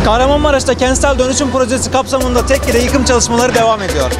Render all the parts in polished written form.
Kahramanmaraş'ta kentsel dönüşüm projesi kapsamında tekkede yıkım çalışmaları devam ediyor.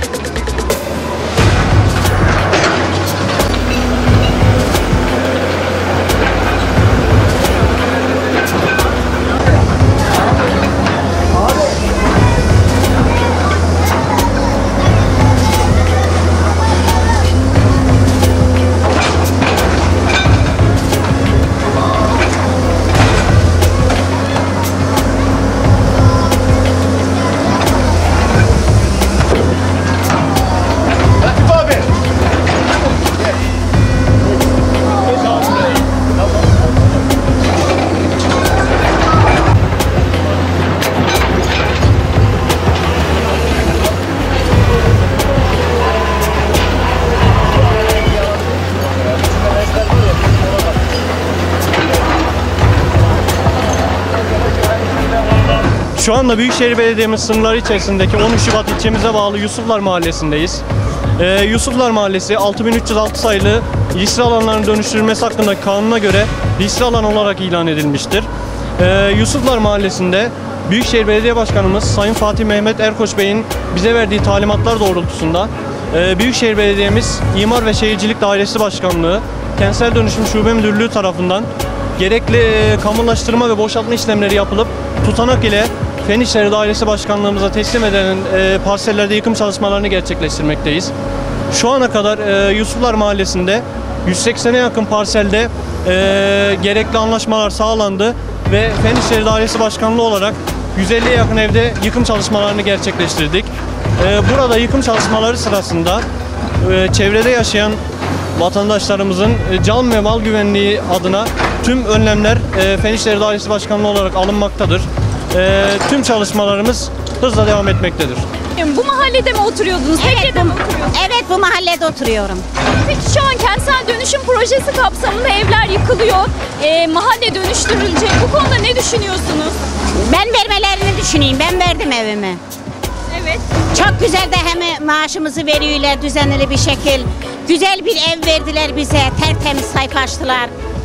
Şu anda Büyükşehir Belediye'miz sınırları içerisindeki 13 Şubat ilçemize bağlı Yusuflar Mahallesi'ndeyiz. Yusuflar Mahallesi 6306 sayılı riskli alanların dönüştürülmesi hakkındaki kanuna göre riskli alan olarak ilan edilmiştir. Yusuflar Mahallesi'nde Büyükşehir Belediye Başkanımız Sayın Fatih Mehmet Erkoç Bey'in bize verdiği talimatlar doğrultusunda Büyükşehir Belediye'miz İmar ve Şehircilik Dairesi Başkanlığı Kentsel Dönüşüm Şube Müdürlüğü tarafından gerekli kamulaştırma ve boşaltma işlemleri yapılıp tutanak ile Fen İşleri Dairesi Başkanlığımıza teslim edilen parsellerde yıkım çalışmalarını gerçekleştirmekteyiz. Şu ana kadar Yusuflar Mahallesi'nde 180'e yakın parselde gerekli anlaşmalar sağlandı ve Fen İşleri Dairesi Başkanlığı olarak 150'ye yakın evde yıkım çalışmalarını gerçekleştirdik. Burada yıkım çalışmaları sırasında çevrede yaşayan vatandaşlarımızın can ve mal güvenliği adına tüm önlemler Fen İşleri Dairesi Başkanlığı olarak alınmaktadır. Tüm çalışmalarımız hızla devam etmektedir. Bu mahallede mi oturuyordunuz? Tekkede mi oturuyordunuz? Evet, bu mahallede oturuyorum. Peki şu an kentsel dönüşüm projesi kapsamında evler yıkılıyor. Mahalle dönüştürülecek. Bu konuda ne düşünüyorsunuz? Ben vermelerini düşüneyim. Ben verdim evimi. Evet. Çok güzel de hem maaşımızı veriyorlar düzenli bir şekil. Güzel bir ev verdiler bize. Tertemiz sayfa açtılar.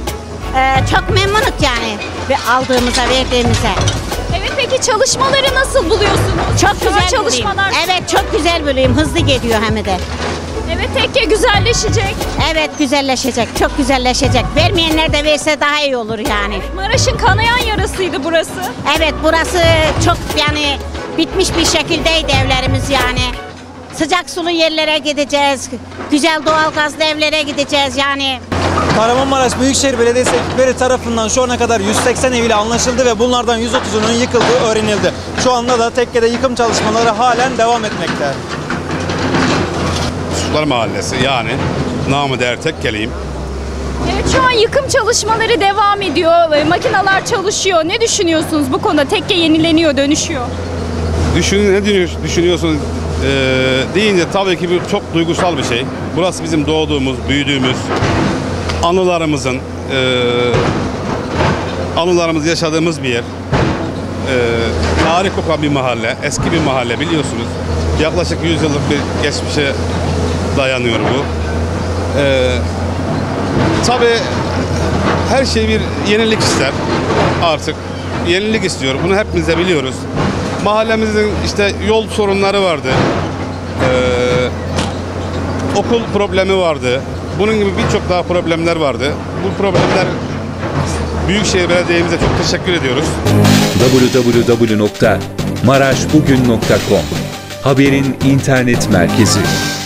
Çok memnunuk yani aldığımıza, verdiğimize. Evet, peki çalışmaları nasıl buluyorsunuz? Çok güzel çalışmalar. Evet, çok güzel bölüyorum. Hızlı gidiyor hem de. Evet, tekke güzelleşecek. Evet, güzelleşecek. Çok güzelleşecek. Vermeyenler de verse daha iyi olur yani. Maraş'ın kanayan yarasıydı burası. Evet, burası çok yani bitmiş bir şekildeydi evlerimiz yani. Sıcak sulu yerlere gideceğiz. Güzel doğal gazlı evlere gideceğiz yani. Kahramanmaraş Büyükşehir Belediyesi ekipleri tarafından şu ana kadar 180 ev ile anlaşıldı ve bunlardan 130'unun yıkıldığı öğrenildi. Şu anda da tekkede yıkım çalışmaları halen devam etmekte. Yusuflar Mahallesi yani namı değer Tekkeliyim. Evet, şu an yıkım çalışmaları devam ediyor. Makineler çalışıyor. Ne düşünüyorsunuz bu konuda? Tekke yenileniyor, dönüşüyor. Ne düşünüyorsunuz deyince tabii ki çok duygusal bir şey. Burası bizim doğduğumuz, büyüdüğümüz, anılarımız yaşadığımız bir yer. Tarih kokan bir mahalle, eski bir mahalle biliyorsunuz. Yaklaşık 100 yıllık bir geçmişe dayanıyor bu. Tabii her şey bir yenilik ister artık. Yenilik istiyor. Bunu hepimiz de biliyoruz. Mahallemizin işte yol sorunları vardı. Okul problemi vardı. Bunun gibi birçok daha problemler vardı. Bu problemler Büyükşehir Belediye'mize çok teşekkür ediyoruz. www.maraşbugün.com Haberin internet merkezi.